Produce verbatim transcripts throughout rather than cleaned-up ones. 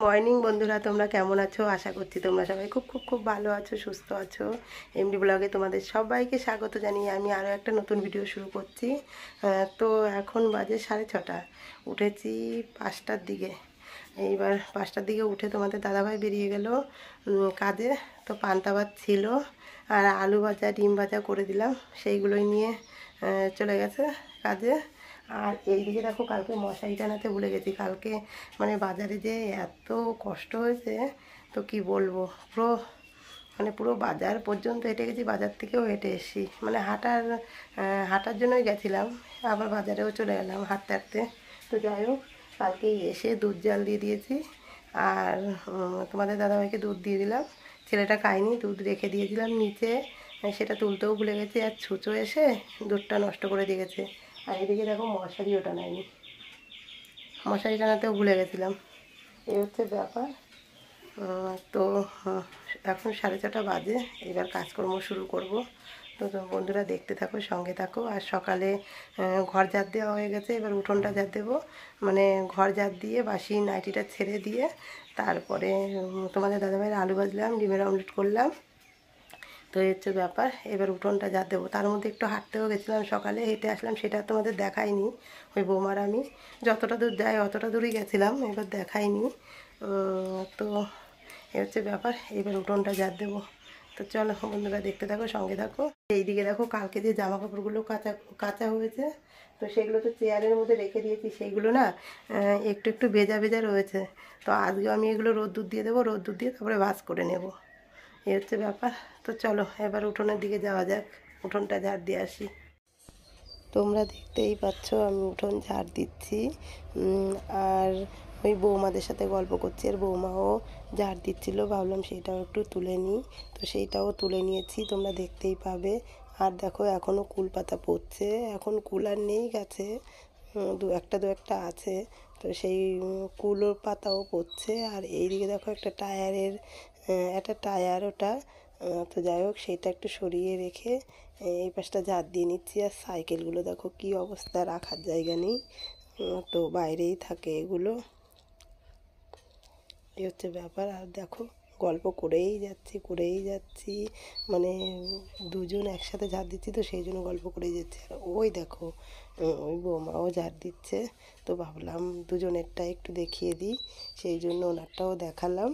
Morning বন্ধুরা, তোমরা কেমন আছো? আশা করছি তোমরা সবাই খুব খুব খুব ভালো আছো, সুস্থ আছো। এমডি ব্লগে তোমাদের সবাইকে স্বাগত জানিয়ে আমি আরও একটা নতুন ভিডিও শুরু করছি। তো এখন বাজে সাড়ে ছটা, উঠেছি পাঁচটার দিকে। এইবার পাঁচটার দিকে উঠে তোমাদের দাদাভাই বেরিয়ে গেল কাজে। তো পান্তা ভাত ছিল আর আলু ভাজা ডিম ভাজা করে দিলাম, সেইগুলোই নিয়ে চলে গেছে কাজে। আর এইদিকে দেখো, কালকে মশারি টানাতে ভুলে গেছি। কালকে মানে বাজারে যে এত কষ্ট হয়েছে, তো কি বলবো, পুরো মানে পুরো বাজার পর্যন্ত হেঁটে গেছি, বাজার থেকেও হেঁটে এসেছি। মানে হাঁটার হাঁটার জন্যই গেছিলাম, আবার বাজারেও চলে গেলাম হাঁটতে হাঁটতে। তো যাই হোক, কালকে এসে দুধ জাল দিয়ে দিয়েছি আর তোমাদের দাদাভাইকে দুধ দিয়ে দিলাম। ছেলেটা খায়নি, দুধ রেখে দিয়েছিলাম নিচে, সেটা তুলতেও ভুলে গেছি। আর ছুঁচো এসে দুধটা নষ্ট করে দিয়ে গেছে। আর এদিকে দেখো, মশারিও টানায়নি, মশারি টানাতেও ভুলে গেছিলাম। এই হচ্ছে ব্যাপার। তো এখন সাড়ে ছটা বাজে, এবার কাজকর্ম শুরু করব। তো বন্ধুরা দেখতে থাকো, সঙ্গে থাকো। আর সকালে ঘর ঝাড় দেওয়া হয়ে গেছে, এবার উঠোনটা ঝাড় দেবো। মানে ঘর ঝাড় দিয়ে বাসি নাইটিটা ছেড়ে দিয়ে তারপরে তোমাদের দাদাভাইয়ের আলু ভাজলাম, ডিমের অমলেট করলাম। তো এই হচ্ছে ব্যাপার। এবার উঠোনটা যা দেবো, তার মধ্যে একটু হাঁটতেও গেছিলাম সকালে, হেঁটে আসলাম। সেটা তোমাদের দেখাইনি, ওই বৌমার আমি যতটা দূর যাই অতটা দূরই গেছিলাম, এবার দেখাইনি। তো এই হচ্ছে ব্যাপার। এবার উঠোনটা যা দেবো। তো চলো বন্ধুরা দেখতে থাকো, সঙ্গে থাকো। এইদিকে দেখো, কালকে যে জামা কাপড়গুলো কাঁচা কাঁচা হয়েছে, তো সেগুলো তো চেয়ারের মধ্যে রেখে দিয়েছি। সেইগুলো না একটু একটু ভেজা ভেজা রয়েছে। তো আজকে আমি এগুলো রোদ্দুর দিয়ে দেবো, রোদ্দুর দিয়ে তারপরে ভাঁজ করে নেব। এই হচ্ছে ব্যাপার। তো চলো এবার উঠোনের দিকে যাওয়া যাক, উঠোনটা ঝাড় দিয়ে আসি। তোমরা দেখতেই পাচ্ছ আমি উঠোন ঝাড় দিচ্ছি, আর ওই বৌমাদের সাথে গল্প করছি। আর বৌমাও ঝাড় দিচ্ছিল, ভাবলাম সেইটাও একটু তুলে নিই। তো সেইটাও তুলে নিয়েছি, তোমরা দেখতেই পাবে। আর দেখো, এখনও কুল পাতা পড়ছে, এখন কুল আর নেই গাছে, দু একটা দু একটা আছে। তো সেই কুলোর পাতাও পড়ছে। আর এইদিকে দেখো, একটা টায়ারের একটা টায়ার ওটা। তো যাই হোক, সেইটা একটু সরিয়ে রেখে এই পাশটা ঝাড় দিয়ে নিচ্ছি। আর সাইকেলগুলো দেখো কি অবস্থা, রাখার জায়গা নেই, তো বাইরেই থাকে এগুলো। এই হচ্ছে ব্যাপার। আর দেখো, গল্প করেই যাচ্ছি করেই যাচ্ছি মানে দুজন একসাথে ঝাড় দিচ্ছি, তো সেই জন্য গল্প করেই যাচ্ছি। আর ওই দেখো, ওই বৌমাও ঝাড় দিচ্ছে। তো ভাবলাম দুজনেরটা একটু দেখিয়ে দিই, সেই জন্য ওনারটাও দেখালাম।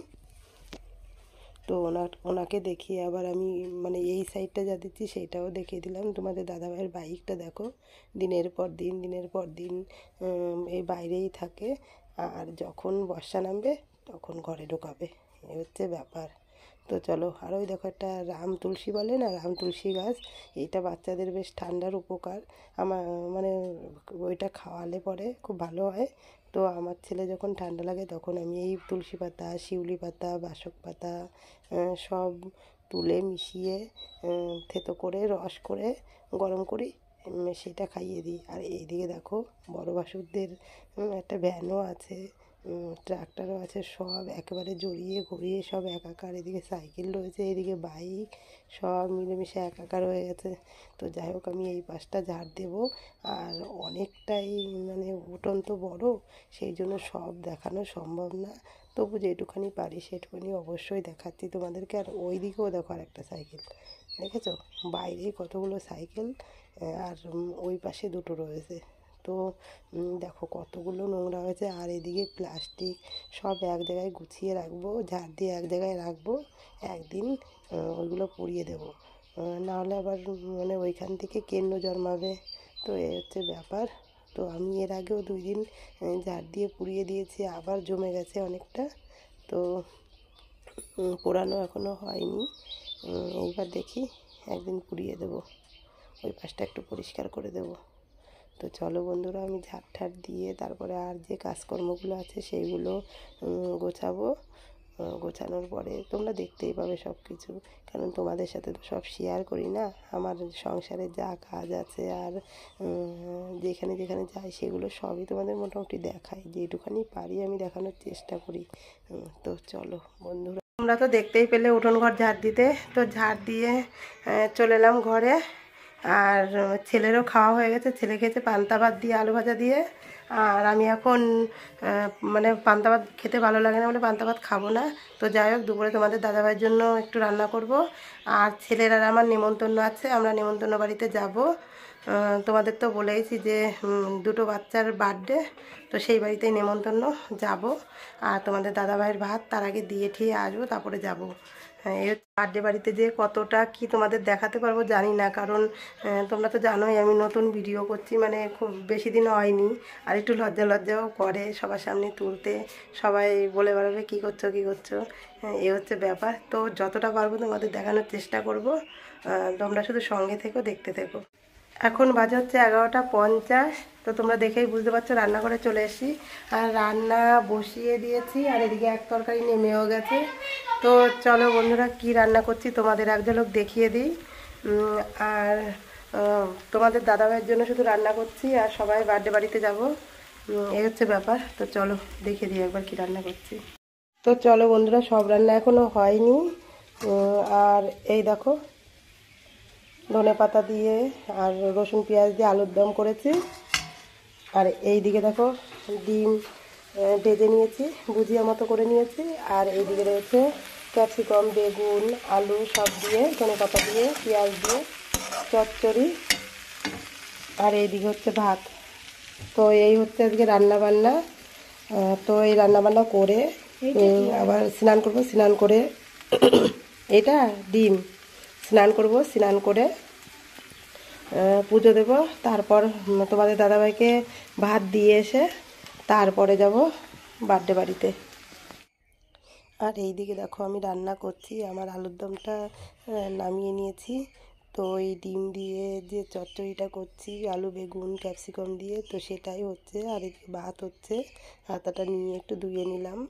তো ওনার ওনাকে দেখিয়ে আবার আমি মানে এই সাইডটা যা দিচ্ছি সেইটাও দেখিয়ে দিলাম। তোমাদের দাদাভাইয়ের বাইকটা দেখো, দিনের পর দিন দিনের পর দিন এই বাইরেই থাকে। আর যখন বর্ষা নামবে তখন ঘরে ঢোকাবে, এই হচ্ছে ব্যাপার। তো চলো। আর ওই দেখো, একটা রাম তুলসী বলে না, রাম তুলসী গাছ, এইটা বাচ্চাদের বেশ ঠান্ডার উপকার। আমার মানে ওইটা খাওয়ালে পরে খুব ভালো হয়। তো আমার ছেলে যখন ঠান্ডা লাগে তখন আমি এই তুলসী পাতা, শিউলি পাতা, বাসক পাতা সব তুলে মিশিয়ে থেতো করে রস করে গরম করি, সেটা খাইয়ে দিই। আর এইদিকে দেখো, বড় বাসুকদের একটা ভ্যানও আছে, ট্রাক্টরও আছে, সব একেবারে জড়িয়ে ঘুরিয়ে সব একাকার। এদিকে সাইকেল রয়েছে, এদিকে বাইক, সব মিলেমিশে একাকার হয়ে গেছে। তো যাই হোক, আমি এই পাশটা ঝাড় দেবো। আর অনেকটাই মানে উঠোন তো বড়, সেই জন্য সব দেখানো সম্ভব না, তবু যেটুখানি পারি সেটুখানি অবশ্যই দেখাচ্ছি তোমাদেরকে। আর ওই দিকেও দেখো আর একটা সাইকেল, দেখেছো? বাইরে কতগুলো সাইকেল, আর ওই পাশে দুটো রয়েছে। তো দেখো কতগুলো নোংরা হয়েছে। আর এদিকে প্লাস্টিক সব এক জায়গায় গুছিয়ে রাখবো, ঝাড় দিয়ে এক জায়গায় রাখবো, একদিন ওইগুলো পুড়িয়ে দেবো, নাহলে আবার মানে ওইখান থেকে কেন্ন জন্মাবে। তো এই হচ্ছে ব্যাপার। তো আমি এর আগেও দুই দিন ঝাড় দিয়ে পুড়িয়ে দিয়েছি, আবার জমে গেছে অনেকটা। তো পোড়ানো এখনও হয়নি, এইবার দেখি একদিন পুড়িয়ে দেবো, ওই পাশটা একটু পরিষ্কার করে দেবো। তো চলো বন্ধুরা, আমি ঝাড় ঠাড় দিয়ে তারপরে আর যে কাজকর্মগুলো আছে সেইগুলো গোছাবো। গোছানোর পরে তোমরা দেখতেই পাবে সব কিছু, কারণ তোমাদের সাথে তো সব শেয়ার করি না, আমার সংসারে যা কাজ আছে আর যেখানে যেখানে যাই সেগুলো সবই তোমাদের মোটামুটি দেখাই, যেটুখানি পারি আমি দেখানোর চেষ্টা করি। তো চলো বন্ধুরা, তোমরা তো দেখতেই পেলে উঠোন ঘর ঝাড় দিতে। তো ঝাড় দিয়ে চলে এলাম ঘরে। আর ছেলেরও খাওয়া হয়ে গেছে, ছেলে খেয়েছে পান্তা ভাত দিয়ে আলু ভাজা দিয়ে। আর আমি এখন মানে পান্তা ভাত খেতে ভালো লাগে না বলে পান্তা ভাত খাবো না। তো যাই হোক, দুপুরে তোমাদের দাদাভাইয়ের জন্য একটু রান্না করব। আর ছেলের আর আমার নেমন্তন্ন আছে, আমরা নেমন্তন্ন বাড়িতে যাব। তোমাদের তো বলেইছি যে দুটো বাচ্চার বার্থডে, তো সেই বাড়িতেই নেমন্তন্ন যাব। আর তোমাদের দাদাভাইয়ের ভাত তার আগে দিয়ে ঠিয়ে আসবো, তারপরে যাব। এই বার্থডে বাড়িতে যে কতটা কি তোমাদের দেখাতে পারবো জানি না, কারণ তোমরা তো জানোই আমি নতুন ভিডিও করছি, মানে খুব বেশি দিন হয়নি। আর একটু লজ্জা লজ্জাও করে সবার সামনে তুলতে, সবাই বলে বেড়াবে কী করছো কী করছো, এ হচ্ছে ব্যাপার। তো যতটা পারবো তোমাদের দেখানোর চেষ্টা করব, তোমরা শুধু সঙ্গে থেকো, দেখতে থেকো। এখন বাজে হচ্ছে এগারোটা পঞ্চাশ। তো তোমরা দেখেই বুঝতে পারছো রান্না করে চলে এসেছি। আর রান্না বসিয়ে দিয়েছি, আর এদিকে এক তরকারি নেমেও গেছে। তো চলো বন্ধুরা, কি রান্না করছি তোমাদের এক ঝলক দেখিয়ে দিই। আর তোমাদের দাদাভাইয়ের জন্য শুধু রান্না করছি, আর সবাই বার্থডে বাড়িতে যাব, এই হচ্ছে ব্যাপার। তো চলো দেখে দিই একবার কি রান্না করছি। তো চলো বন্ধুরা, সব রান্না এখনও হয়নি। আর এই দেখো, ধনে পাতা দিয়ে আর রসুন পেঁয়াজ দিয়ে আলুর দম করেছি। আর এই দিকে দেখো ডিম ভেজে নিয়েছি, ভুজিয়া মতো করে নিয়েছি। আর এই দিকে রয়েছে ক্যাপসিকাম, বেগুন, আলু সব দিয়ে, ধনে পাতা দিয়ে, পেঁয়াজ দিয়ে চচ্চড়ি। আর এই দিকে হচ্ছে ভাত। তো এই হচ্ছে আজকে রান্না বান্না। তো এই রান্না বান্না করে আবার স্নান করব, স্নান করে এটা ডিম স্নান করব, স্নান করে পুজো দেব, তারপর তোমাদের দাদাভাইকে ভাত দিয়ে এসে তারপরে যাব বার্থডে বাড়িতে। আর এই দিকে দেখো আমি রান্না করছি, আমার আলুর দমটা নামিয়ে নিয়েছি। তো এই ডিম দিয়ে যে চচ্চড়িটা করছি আলু বেগুন ক্যাপসিকাম দিয়ে, তো সেটাই হচ্ছে। আর এদিকে ভাত হচ্ছে, হাতাটা নিয়ে একটু ধুয়ে নিলাম।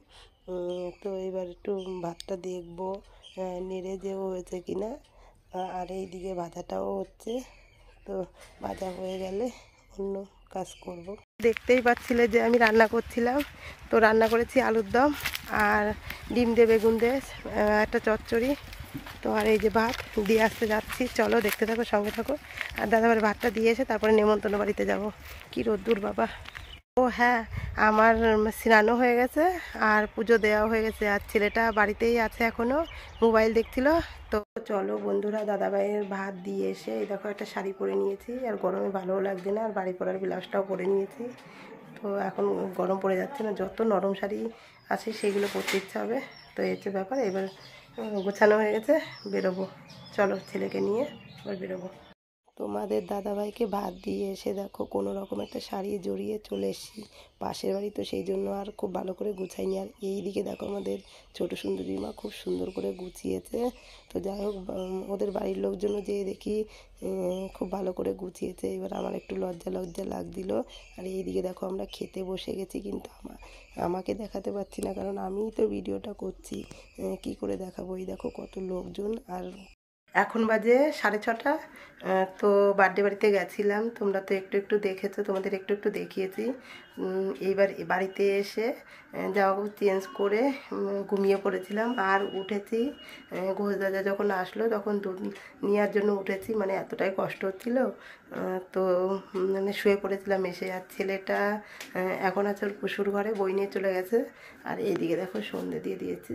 তো এবার একটু ভাতটা দেখবো নেড়ে যেও হয়েছে কিনা। আর এই দিকে ভাজাটাও হচ্ছে, তো ভাজা হয়ে গেলে অন্য কাজ করব। দেখতেই পাচ্ছিলে যে আমি রান্না করছিলাম। তো রান্না করেছি আলুর দম আর ডিম দিয়ে বেগুন দিয়ে একটা চচ্চড়ি। তো আর এই যে ভাত দিয়ে আসতে যাচ্ছি, চলো দেখতে থাকো, সঙ্গে থাকো। আর দাদাবার ভাতটা দিয়ে এসে তারপরে নেমন্তন্ন বাড়িতে যাব। কি রোদ্দুর বাবা! ও হ্যাঁ, আমার স্নানও হয়ে গেছে আর পুজো দেওয়া হয়ে গেছে। আর ছেলেটা বাড়িতেই আছে এখনও, মোবাইল দেখছিল। তো চলো বন্ধুরা, দাদাভাইয়ের ভাত দিয়ে এসে এই দেখো একটা শাড়ি পরে নিয়েছি, আর গরমে ভালোও লাগছে না, আর বাড়ি পরার ব্লাউজটাও পরে নিয়েছি। তো এখন গরম পড়ে যাচ্ছে না, যত নরম শাড়ি আছে সেগুলো পরতে ইচ্ছা হবে। তো এই হচ্ছে ব্যাপার। এবার গোছানো হয়ে গেছে, বেরোবো। চলো ছেলেকে নিয়ে এবার বেরোবো। তোমাদের দাদাভাইকে ভাত দিয়ে এসে দেখো কোনো রকম একটা শাড়ি জড়িয়ে চলে এসেছি পাশের বাড়ি, তো সেই জন্য আর খুব ভালো করে গুছাইনি। আর এই দিকে দেখো আমাদের ছোটো সুন্দরী মা খুব সুন্দর করে গুছিয়েছে। তো যাই হোক, ওদের বাড়ির লোকজন যেয়ে দেখি খুব ভালো করে গুছিয়েছে। এবার আমার একটু লজ্জা লজ্জা লাগছিল। আর এই দিকে দেখো আমরা খেতে বসে গেছি, কিন্তু আমার আমাকে দেখাতে পারছি না, কারণ আমিই তো ভিডিওটা করছি, কি করে দেখাবো। এই দেখো কত লোকজন। আর এখন বাজে সাড়ে ছটা। তো বার্থডে বাড়িতে গেছিলাম, তোমরা তো একটু একটু দেখেছো, তোমাদের একটু একটু দেখিয়েছি। এইবার বাড়িতে এসে জামা কাপড় চেঞ্জ করে ঘুমিয়ে পড়েছিলাম। আর উঠেছি ঘোষ দাদা যখন আসলো তখন দুধ নেওয়ার জন্য উঠেছি, মানে এতটাই কষ্ট হচ্ছিল। তো মানে শুয়ে পড়েছিলাম এসে। আর ছেলেটা এখন আছে ওর পুশুর ঘরে, বই নিয়ে চলে গেছে। আর এইদিকে দেখো সন্ধে দিয়ে দিয়েছি,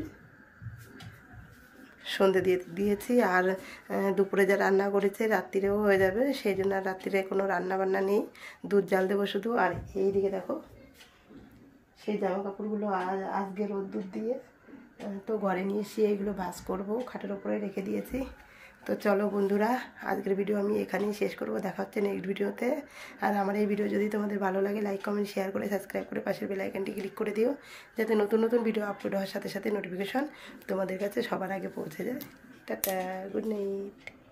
সন্ধে দিয়ে দিয়েছি। আর দুপুরে যা রান্না করেছে রাত্রিরেও হয়ে যাবে, সেই জন্য আর রাত্রিরে কোনো রান্না বান্না নেই, দুধ জাল দেবো শুধু। আর এই দিকে দেখো সেই জামা কাপড়গুলো আজকে রোদ্দুর দিয়ে তো ঘরে নিয়ে এসে এইগুলো ভাঁজ করবো, খাটের ওপরে রেখে দিয়েছি। তো চলো বন্ধুরা, আজকের ভিডিও আমি এখানেই শেষ করব, দেখা হচ্ছে নেক্সট ভিডিওতে। আর আমার এই ভিডিও যদি তোমাদের ভালো লাগে, লাইক কমেন্ট শেয়ার করে সাবস্ক্রাইব করে পাশের বেল আইকনটি ক্লিক করে দিও, যাতে নতুন নতুন ভিডিও আপলোড হওয়ার সাথে সাথে নোটিফিকেশন তোমাদের কাছে সবার আগে পৌঁছে যায়। Tata, good night.